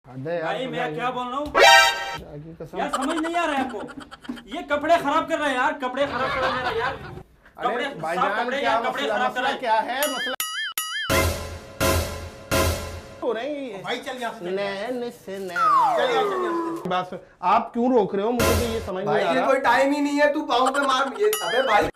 भाई मैं क्या बोल रहा हूँ यार, समझ नहीं आ रहा है आपको। ये कपड़े खराब कर रहे हैं यार, कपड़े खराब कर रहे हैं यार। अरे भाईजान क्या मसला क्या है? मसला हो रही है भाई, चल बस। आप क्यों रोक रहे हो? मुझे तो ये समझ नहीं आ रहा। कोई टाइम ही नहीं है, तू पाँव पे मार। ये अबे भाई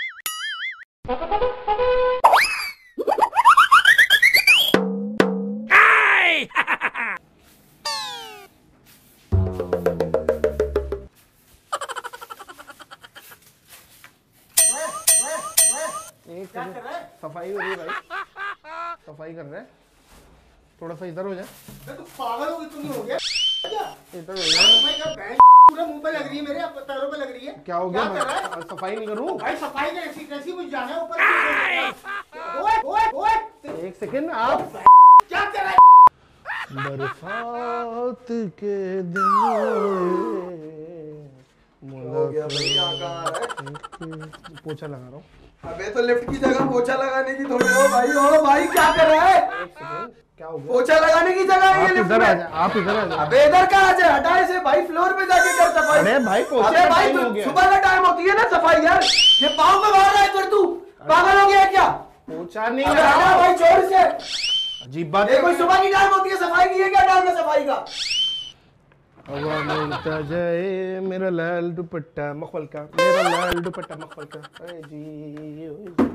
क्या कर रहा है? सफाई हो रही है भाई, सफाई कर रहे हैं। थोड़ा सा इधर हो जाए। तू पागल हो गया? तू नहीं हो गया क्या? इधर हो जाए। भाई क्या भैंस पूरा मुंह पे लग रही है, मेरे पैरों पे लग रही है। क्या हो गया भाई? सफाई नहीं करूं भाई? सफाई कैसी कैसी मुझे जाना है ऊपर। ओए ओए ओए, एक सेकंड। आप क्या कर रहा है? बरसात के दिन हो गया भाई, यहाँ कहाँ आ रहा है? पोछा लगा रहा हूँ। अबे तो लिफ्ट की जगह पोछा लगाने की थोड़ी हो भाई। ओ भाई क्या कर रहा है? क्या हो गया? पोछा लगाने की जगह है ये लिफ्ट इधर आ में। जा, आप इधर आ जा। अबे इधर कहाँ आ जाए? हटा इसे भाई, फ्लोर पे जाके कर सफाई। अरे भाई पोछे अबे का भाई टाइम हो तू गया। सुबह का टाइम होती है ना सफाई यार। ये पाँव पे मार रहा है फिर तू पागल हो गया है क्या? पोछा नहीं अबे लगा हटा भाई, छोड़ इसे। अजीब बात ये कोई सुबह की टाइम होती है सफाई की? है क्या टाइम है सफाई का? हवा मिलता जाए मेरा लाल दुपट्टा मखमल का, मेरा लाल दुपट्टा मखमल का। अरे जी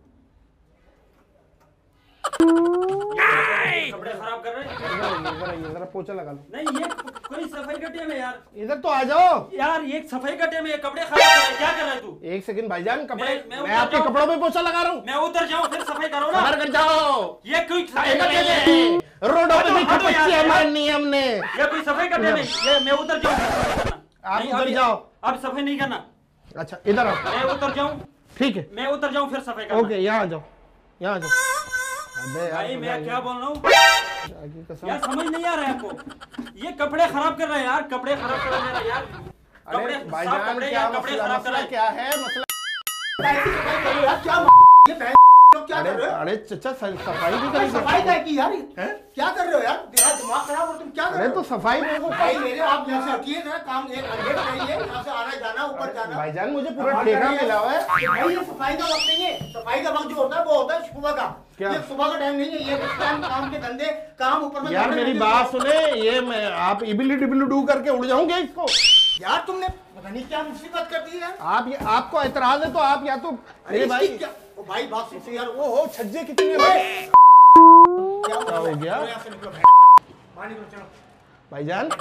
कपड़े खराब कर रहे हैं। जरा पोछा लगा लो। नहीं, ये कोई सफाई का टाइम है यार। इधर तो आ जाओ यार ये सफाई का टाइम है, कपड़े खराब कर रहे हैं। क्या कर रहा है तू? एक सेकंड भाईजान। कपड़े मैं मैं आपके कपड़ों पे पोछा लगा रहा हूँ। मैं उतर जाऊं फिर सफाई करो ना। कर जाओ। ये कोई सफाई का टाइम है? रोडों पे भी हटो यार, खपच्ची हमारे हमने। ये कोई सफाई का टाइम है? ये मैं उतर जाऊं फिर सफाई करना। आप नहीं, उधर अभी- जाओ। अब सफाई नहीं करना। अच्छा इधर आओ। मैं उतर जाऊं, ठीक है, मैं उतर जाऊं फिर सफाई करना। ओके यहाँ आ जाओ, यहाँ आ जाओ। अबे भाई मैं क्या बोल रहा हूँ की कसम। यार, समझ नहीं आ रहा है आपको। ये कपड़े खराब कर रहे हैं यार, कपड़े खराब कर रहे हैं यार। अरे साफ भाईजान कपड़े क्या यार, कपड़े मसला? खराब कर मसला रहे हैं। क्या है? मसला ऐसी सफाई करो यार, क्या ये बहन लोग क्या कर रहे हो? अरे चचा सफाई नहीं भाई करेंगे। सफाई क्या की यार? हैं? क्या कर रहे हो यार? तेरा दिमाग खराब हो, तुम क्या कर अरे रहे हो? तो सफाई मेरे को भाई मेरे आप यहाँ से हटिए ना, काम एक अंधेर चाहिए, यहाँ से आना जाना, ऊपर जाना। भाईजान मुझे पूरा ठेका मिला हुआ है। भाई ये सफाई का वक्त नहीं है। सफाई का वक्त जो होता है वो होता है सुबह का। क्या? ये सुबह का टाइम नहीं है। ये इस टाइम काम के धंधे, काम ऊपर में। यार मेरी बात सुने, ये मैं आप इबिली डिबिली डू करके उड़ जाऊंगे इसको। यार तुमने पता नहीं क्या मुसीबत कर दी है। आप ये आपको एतराज है तो आप या तो मेरे भाई क्या ओ भाई बात सुन यार। वो हो छज्जे कितने भाई? क्या हो गया? यहाँ से निकलो बाहर निकलो, चलो। भाईजान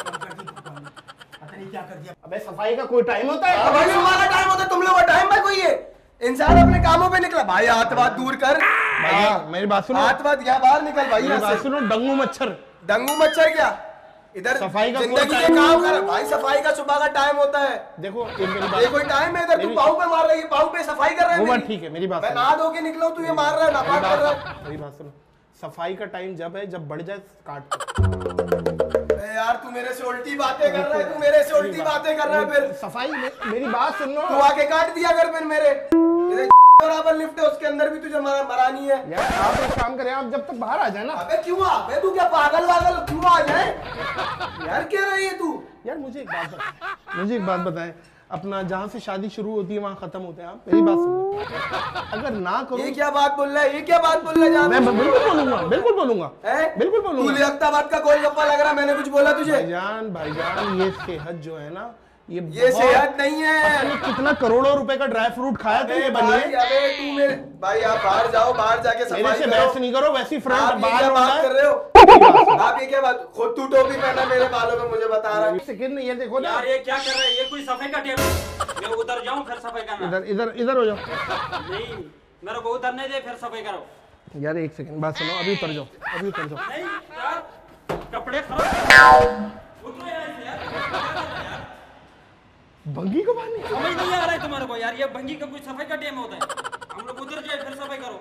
पता नहीं क्या कर दिया। अबे सफाई का कोई टाइम होता है? भाई सुबह का टाइम होता है, तुम लोग का टाइम है कोई? ये इंसान अपने कामों पे निकला भाई। हाथ बात दूर कर भाई मेरी बात सुनो, हाथ बात यहाँ बाहर निकल भाई। मेरी यहाँ बात से सुनो। डेंगू मच्छर डेंगू मच्छर क्या? इधर सफाई का जिंदगी कोई के काम कर भाई। सफाई का सुबह का टाइम होता है। देखो एक मेरी ये बात, कोई टाइम है? इधर तू पाँव पे मार रही है, पाँव पे सफाई कर रहा है वो बात मेरी। ठीक है। मेरी बात मैं सुनो, नहा धो के निकला हूं, तू ये मार रहा है, नापाक कर रहा है। मेरी बात सुनो। सफाई का टाइम जब है जब बढ़ जाए काट दो। अरे यार तू मेरे से उल्टी बातें कर रहा है, तू मेरे से उल्टी बातें कर रहा है। फिर सफाई मेरी बात सुन लो। तू आके काट दिया कर फिर मेरे। बराबर लिफ्ट है, उसके अंदर भी तुझे मरानी है। यार आप एक काम करें, आप जब तक बाहर आ जाए ना। अबे क्यों आ? अबे तू क्या पागल वागल क्यों आ जाए यार? क्या रही है तू? यार मुझे एक बात बताएं। अपना जहाँ से शादी शुरू होती है वहाँ खत्म होते हैं। आप मेरी बात सुनो, अगर ना करो। ये क्या बात बोल रहा है? ये क्या बात बोल रहा है? मैं बिल्कुल बोलूंगा, बिल्कुल बोलूंगा, बिल्कुल तू बोलूंगा। लियाकताबाद का गोल गप्पा लग रहा है। मैंने कुछ बोला तुझे? भाईजान ये सेहत जो है ना, ये सेहत नहीं है। कितना करोड़ों रुपए का ड्राई फ्रूट खाया था ये बनी है। अबे तू मेरे भाई, आप बाहर जाओ, बाहर जाके मेरे सफाई से करो। बहस नहीं करो। वैसी आप फ्रंट ये बाहर क्या होना बात कर है। रहे हो? आप ये क्या बात? खुद तू टोपी पहना मेरे बालों में, मुझे बता रहा है। सेकंड ये देखो ना। यार ये क्या कर रहा है? ये कोई सफाई का टाइम है? मैं उतर जाऊं फिर सफाई करना। इधर इधर इधर हो जाओ। नहीं, मेरे को उतरने दे फिर सफाई करो। यार एक सेकंड बात सुनो, अभी उतर जाओ, अभी उतर जाओ। नहीं यार, कपड़े खराब। उतरो यार इससे यार, क्या कर रहा है यार? भंगी को बांधने समझ नहीं आ रहा है तुम्हारे को यार। ये भंगी का कोई सफाई का टाइम होता है? हम लोग उतर जाए फिर सफाई करो।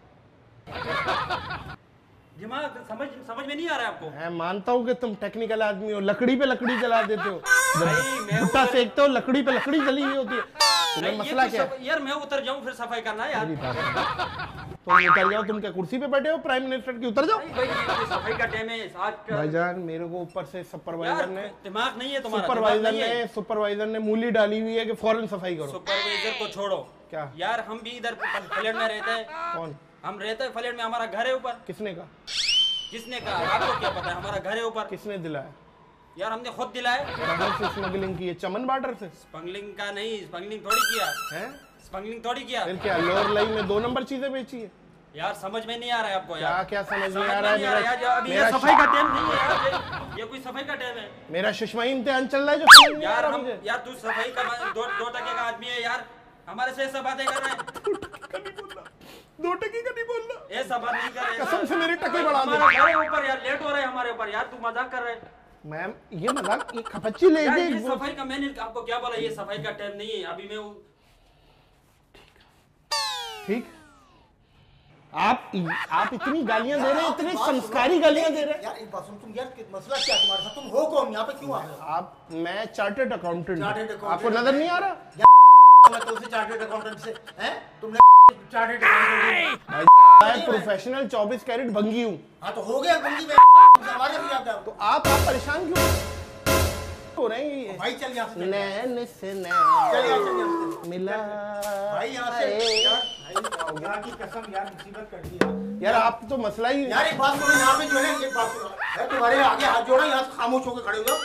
दिमाग समझ में नहीं आ रहा है आपको? मैं मानता हूँ कि तुम टेक्निकल आदमी हो, लकड़ी पे लकड़ी जला देते हो। भाई, मैं भुट्टा सेकते हो, लकड़ी पे लकड़ी जली हुई होती है। तुम्हें ये मसला तो क्या है? यार मैं उतर जाऊं फिर सफाई करना है यार। मेरी बात सुनो। तुम उतर जाओ, तुम क्या कुर्सी पे बैठे हो प्राइम मिनिस्टर की? उतर जाओ नहीं भाई, ये सफाई का टाइम है आज का। भाईजान। मेरे को ऊपर से सुपरवाइजर यार ने दिमाग नहीं है तुम्हारा, सुपरवाइजर ने मूली डाली हुई है कि फौरन सफाई करो। सुपरवाइजर को छोड़ो। क्या यार हम भी इधर फ्लैट में रहते हैं। कौन? हम रहते हैं फ्लैट में, हमारा घर है ऊपर। किसने कहा? किसने कहा? आपको क्या पता है? हमारा घर है ऊपर। किसने दिलाया? यार हमने खुद दिलाया। कहाँ से स्मगलिंग की है? चमन बार्डर से? स्मगलिंग का नहीं, स्मगलिंग थोड़ी किया हैं? स्मगलिंग थोड़ी किया। फिर क्या लोअर लाइन में 2 नंबर चीजें बेची है? यार समझ में नहीं आ रहा है आपको क्या यार। क्या समझ में आ रहा है? यार अभी ये मेरा सफाई का टाइम नहीं है यार, ये कोई सफाई का टाइम है मेरा सुषमा इम्तिहान चल रहा है जो समझ नहीं आ यार। रहा हम मुझे। यार तू सफाई का 2 टके का आदमी है यार, हमारे से ऐसा बातें कर रहा है। 2 टके का नहीं बोलना, ऐसा बात नहीं कर रहे। कसम से मेरे टके बढ़ा दे। हमारे घर ऊपर यार लेट हो रहा है हमारे ऊपर यार, तू मजाक कर रहे है मैम। ये मजाक, ये खपच्ची ले यार। गई। ये सफाई का, मैंने आपको क्या बोला, ये सफाई का टाइम नहीं है अभी। मैं ठीक, आप इतनी गालियां दे रहे हैं, इतनी संस्कारी गालियां दे रहे हैं यार। एक बात सुन, तुम यार मसला क्या है तुम्हारे साथ? तुम हो कौन? यहाँ पे क्यों आ रहे हो? आप? मैं चार्टर्ड अकाउंटेंट। Chartered accountant. आपको नजर नहीं आ रहा? मैं तुमसे चार्टर्ड अकाउंटेंट से हैं? तुमने चार्टर्ड मैं प्रोफेशनल 24 कैरेट भंगी हूँ। हाँ तो हो गया भंगी में। हमारे से ज्यादा तो आप परेशान क्यों हो रहे हैं? ये भाई चल यहाँ से। नैन से चल यहाँ से मिला भाई, यहाँ से यार की कसम यार, मुसीबत कर दी यार। आप तो मसला ही यार। एक बात सुनो, यहाँ पे जो है एक बात सुनो यार, तुम्हारे आगे हाथ जोड़ा, यहाँ से खामोश होकर खड़े हो जाओ।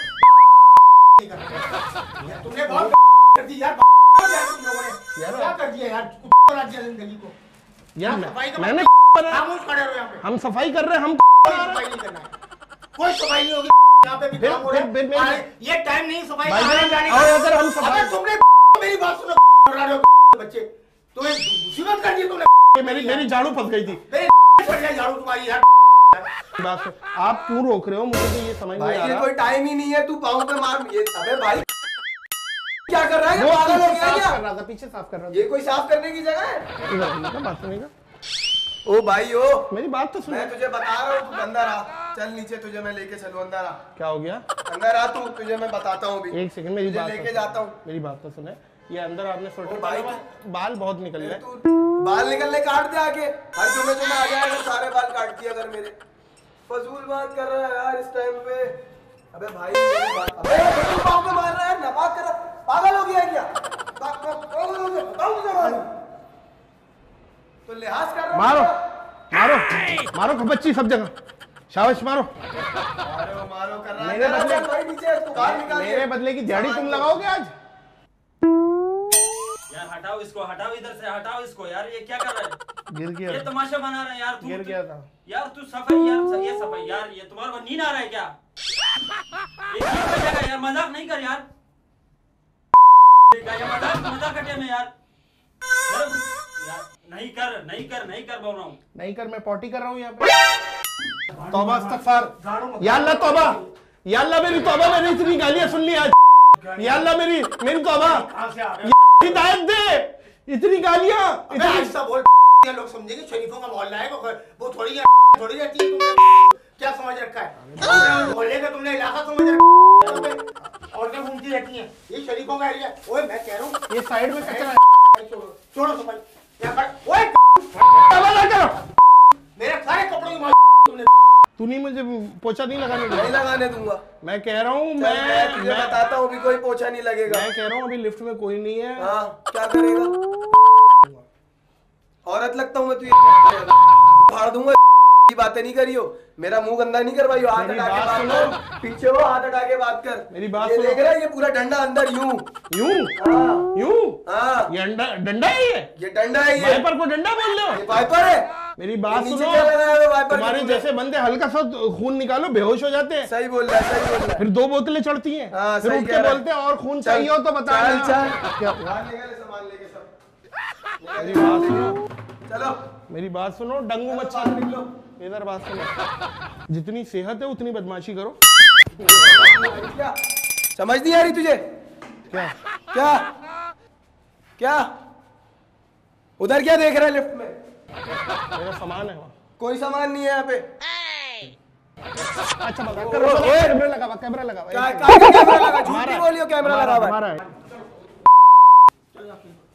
यार तुमने बहुत कर दी यार, तुम लोगों ने क्या कर दिया यार, बना दिया जिंदगी को यार। मैंने खामोश खड़े रहो यहाँ पे। हम सफाई कर रहे हैं, हम सफाई नहीं करना है, कोई सफाई नहीं होगी यहाँ पे भी। काम हो रहा है, ये टाइम नहीं सफाई करने का। अगर हम सफाई, तुमने मेरी बात सुनो बच्चे, तुम्हें मुसीबत कर दी तुमने। मेरी झाड़ू फंस गई थी। झाड़ू तुम्हारी यार। बात आप क्यों रोक रहे हो मुझे? तो ये समझ नहीं आ रहा। कोई टाइम ही नहीं है, तू पाँव पे मार। ये अबे भाई क्या कर रहा है? पागल हो गया क्या? कर रहा था, पीछे साफ कर रहा था। ये कोई साफ करने की जगह है? बात सुनेगा? ओ भाई ओ, मेरी बात तो सुन। मैं तुझे बता रहा हूँ, तू अंदर आ। चल नीचे, तुझे मैं लेके चलूं। अंदर आ। क्या हो गया? अंदर आ, तू तुझे मैं बताता हूँ। एक सेकंड, मेरी बात लेके जाता हूँ। मेरी बात तो सुने। ये अंदर आपने स्वेटर भाई पहना हुआ, बाल बहुत निकल रहे हैं। तू बाल निकलने काट दे आगे। हर जुमे जुमे आ जाएगा, सारे बाल काट दिया अगर मेरे। फजूल बात कर रहा है यार इस टाइम पे। अबे भाई मेरी बात, अबे तू पाँव पे मार रहा है, नमाज कर। पागल हो गया क्या? पागल हो गया? तो लिहाज कर रहा। मारो मारो मारो खपच्ची सब जगह। शाबाश मारो। मारो मारो कर रहा है। मेरे बदले भाई नीचे इसको बाहर निकाल। मेरे बदले की दिहाड़ी तुम लगाओगे आज? यार हटाओ इसको, हटाओ इधर से, हटाओ इसको यार। ये क्या कर रहा है? गिर गया। ये तमाशा बना रहा है यार। गिर गया था यार। तू सफाई यार, ये सफाई यार। ये तुम्हारे को नींद आ रहा है क्या? ये नींद का जगह यार, मजाक नहीं कर यार। ये मजाक का टाइम है यार। नहीं कर बोल रहा हूँ। नहीं कर, मैं पॉटी कर रहा हूँ यहाँ पे। तौबा इस्तगफार। या अल्लाह तौबा, या अल्लाह मेरी तौबा। मैंने इतनी गालियां सुन ली आज। या अल्लाह मेरी तौबा, हिदायत दे। इतनी गालियां, ऐसा बोल लोग समझेंगे शरीफों का मोहल्ला है, वो थोड़ी रहती है। तुमने क्या समझ रखा है? मोहल्ले का तुमने इलाका समझ रखा है। औरतें घूमती रहती हैं, ये शरीफों का एरिया। ओए मैं कह रहा हूँ ये साइड में कचरा है। छोड़ो सफाई। ओए मेरे सारे कपड़ों की तुमने। तू नहीं, मुझे पोछा नहीं लगाने दूंगा। नहीं लगाने दूंगा। मैं कह रहा हूँ, मैं तुझे बताता हूँ, अभी कोई पोछा नहीं लगेगा। मैं कह रहा हूँ अभी लिफ्ट में कोई नहीं है। हाँ क्या करेगा? औरत लगता हूँ मैं तुझे फाड़ दूंगा। बातें नहीं करियो, मेरा मुंह गंदा नहीं करवाइयो। हाथ हटा के बात कर, पीछे हो, हाथ हटा के बात कर। मेरी बात ये सुनो। देख रहा है, ये पूरा डंडा अंदर यूं यूं यूं। हाँ ये डंडा है। ये डंडा है। ये वाइपर को डंडा बोल रहे ये हो? वाइपर है। मेरी बात नीचे सुनो। क्या लगाया हुआ वाइपर? तुम्हारे जैसे बंदे हल्का सा खून निकालो बेहोश हो जाते हैं। सही बोल रहा है, सही बोल रहा है। फिर 2 बोतलें चढ़ती हैं। हाँ, फिर सही उठ कह के रहा है। बोलते हैं और खून चाहिए हो तो बता। चल क्या? सामान लेके सब मेरी बात सुनो, चलो। मेरी बात सुनो। डंगू मच्छा निकलो। इधर बात सुनो। जितनी सेहत है उतनी बदमाशी करो। क्या समझ नहीं आ रही तुझे? क्या क्या क्या उधर क्या देख रहा है लिफ्ट में? मेरा सामान है वहाँ। कोई सामान नहीं है यहाँ पे। अच्छा बता, कैमरा लगा, कैमरा लगा। कैमरा लगा? झूठ नहीं बोलियो, कैमरा लगा हुआ है। हमारा है।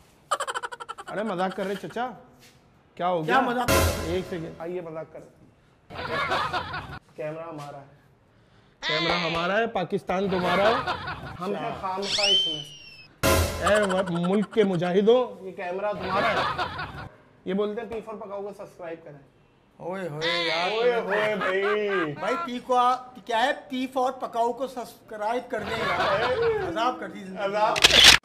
अरे मजाक कर रहे चचा, क्या हो गया? क्या मजाक? एक सेकंड, आइए मजाक कर। कैमरा हमारा है, कैमरा हमारा है, पाकिस्तान तुम्हारा है, हम हैं खामखा इसमें। ए मुल्क के मुजाहिदों, ये कैमरा तुम्हारा है। ये बोलते हैं पी फॉर पकाओ को सब्सक्राइब करें। ओए होए यार, ओए होए भाई, भाई पी को क्या है, पी फॉर पकाओ को सब्सक्राइब कर दे यार, अजाब कर दी जिंदगी। अजाब।